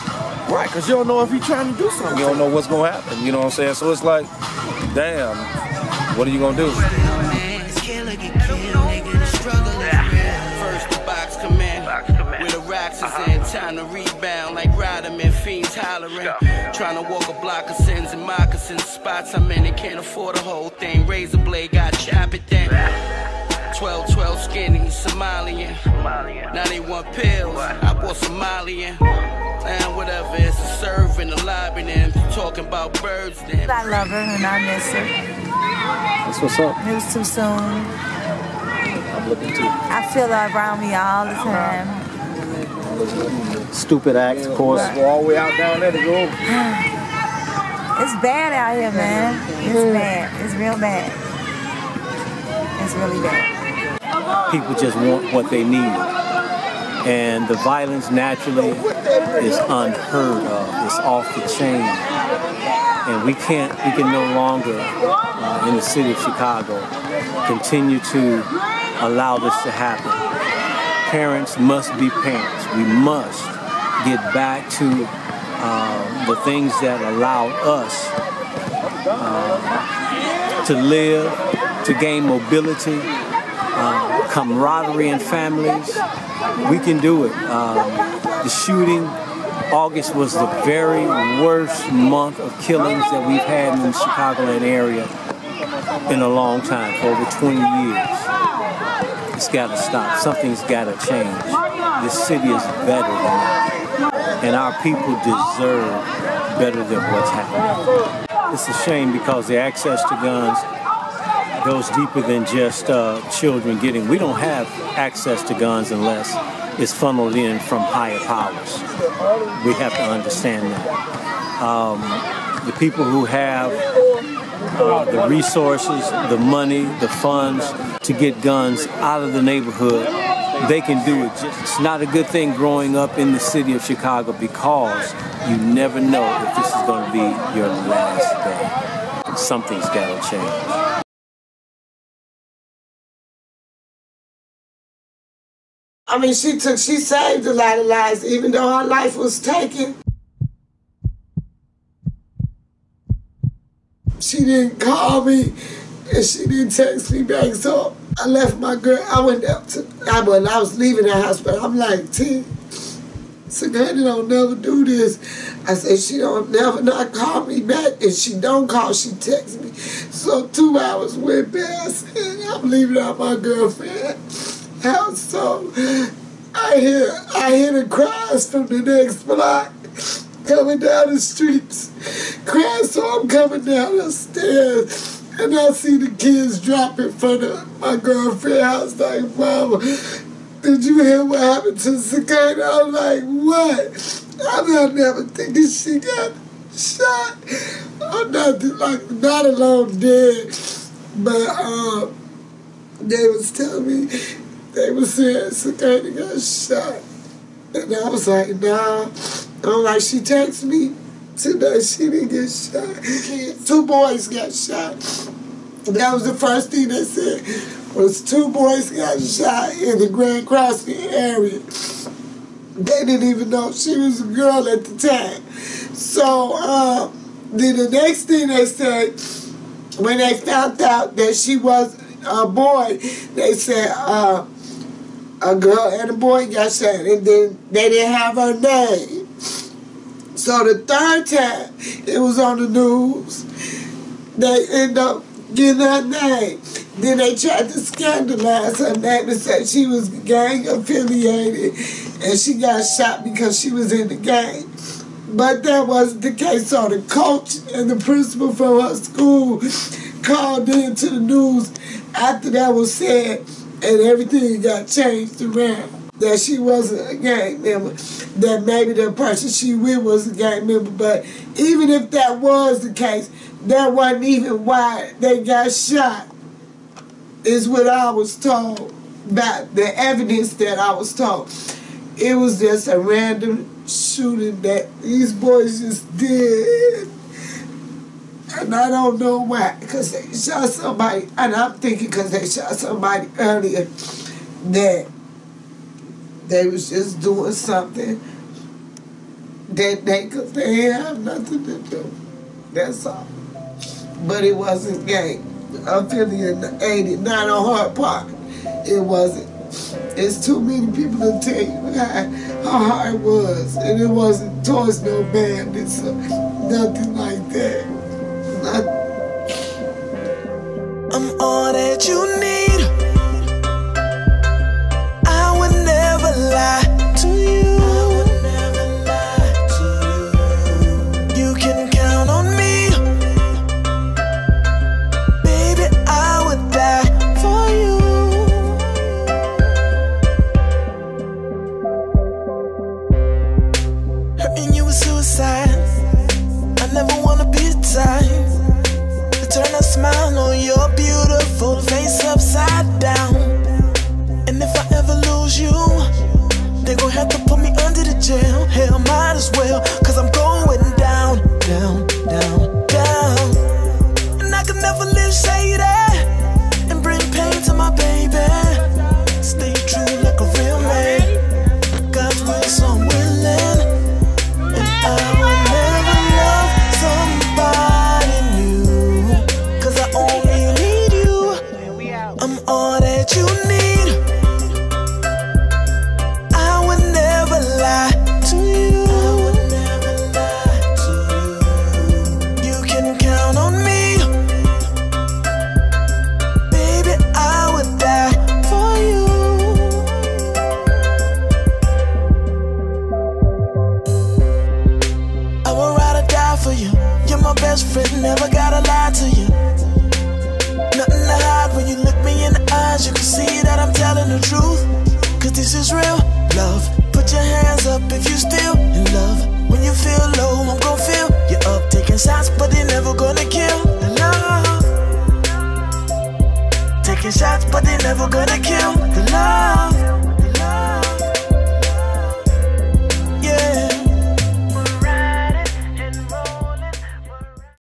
Right, because you don't know if he's trying to do something. You don't know what's going to happen, you know what I'm saying? So it's like, damn, what are you going to do? First the box come in, where the rocks is in, time to rebound like Rodman, fiends hollering. Trying to walk a block of sins and moccasins, spots I'm in, they can't afford the whole thing. Razor blade, got chop it then. twelve twelve skinny, Somalian. Now they want pills, I bought Somalian. And whatever, it's a serve in the lobby then, talking about birds then. I love her and I miss her. That's what's up. It was too soon. I'm looking too. I feel her around me all the time. Stupid act, of course. Go all the way out down there to go. It's bad out here, man. It's bad. It's real bad. It's really bad. People just want what they need. And the violence naturally is unheard of. It's off the chain. And we can't, we can no longer, uh, in the city of Chicago, continue to allow this to happen. Parents must be parents. We must get back to uh, the things that allow us uh, to live, to gain mobility, uh, camaraderie in families. We can do it. Um, the shooting, August was the very worst month of killings that we've had in the Chicagoland area in a long time, for over twenty years. It's got to stop. Something's got to change. This city is better than that. And our people deserve better than what's happening. It's a shame because the access to guns goes deeper than just uh, children getting. We don't have access to guns unless it's funneled in from higher powers. We have to understand that. Um, the people who have uh, the resources, the money, the funds to get guns out of the neighborhood, they can do it. It's not a good thing growing up in the city of Chicago because you never know if this is going to be your last day. Something's got to change. I mean, she took, she saved a lot of lives, even though her life was taken. She didn't call me, and she didn't text me back, so I left my girl. I went up to, I, well, I was leaving the house, but I'm like, T, Sakinah don't never do this. I said, she don't never not call me back, and she don't call, she texts me. So two hours went past, and I'm leaving out my girlfriend house, so I hear I hear the cries from the next block coming down the streets, crying. So I'm coming down the stairs and I see the kids drop in front of my girlfriend's house. Like, Mama, did you hear what happened to Sakinah? I'm like, what? I'm not never thinking she got shot. I'm not like not alone dead, but um, they was telling me. They were saying Sakinah got shot. And I was like, nah. I'm like, she texted me today, she didn't get shot. Two boys got shot. That was the first thing they said, was two boys got shot in the Grand Crossing area. They didn't even know she was a girl at the time. So uh, then the next thing they said, when they found out that she was a boy, they said, uh, a girl and a boy got shot, and then they didn't have her name. So the third time it was on the news, they ended up getting her name. Then they tried to scandalize her name and say she was gang affiliated and she got shot because she was in the gang. But that wasn't the case. So the coach and the principal from her school called in to the news after that was said, and everything got changed around. That she wasn't a gang member. That maybe the person she with was a gang member. But even if that was the case, that wasn't even why they got shot, is what I was told. About the evidence that I was told. It was just a random shooting that these boys just did. And I don't know why, because they shot somebody, and I'm thinking because they shot somebody earlier that they was just doing something that day because they didn't have nothing to do. That's all. But it wasn't gay. I feel in the eighties, not on Hart Park. It wasn't. It's too many people to tell you how, how hard it was. And it wasn't towards no bandits or nothing like that. Not I'm all that you need. I would never lie to you. I would never lie to you. You can count on me. Baby, I would die for you. Hurting you is suicide. I never wanna be the type turn a smile on your beautiful face upside down. And if I ever lose you, they gon' have to put me under the jail. Hell, might as well, cause I'm going down, down, down, down. And I can never live shady and bring pain to my baby. Stay true like a real man. God's will, so I'm willing. And I will never love somebody I'm all that you need. I would never lie to you. I would never lie to you. You can count on me. Baby, I would die for you. I would ride or die for you. You're my best friend, never gotta lie to you. Nothing to hide when you look me in the eyes. You can see that I'm telling the truth. Cause this is real love. Put your hands up if you still in love. When you feel low, I'm gon' feel you up. Taking shots, but they never gonna kill the love. Taking shots, but they never gonna kill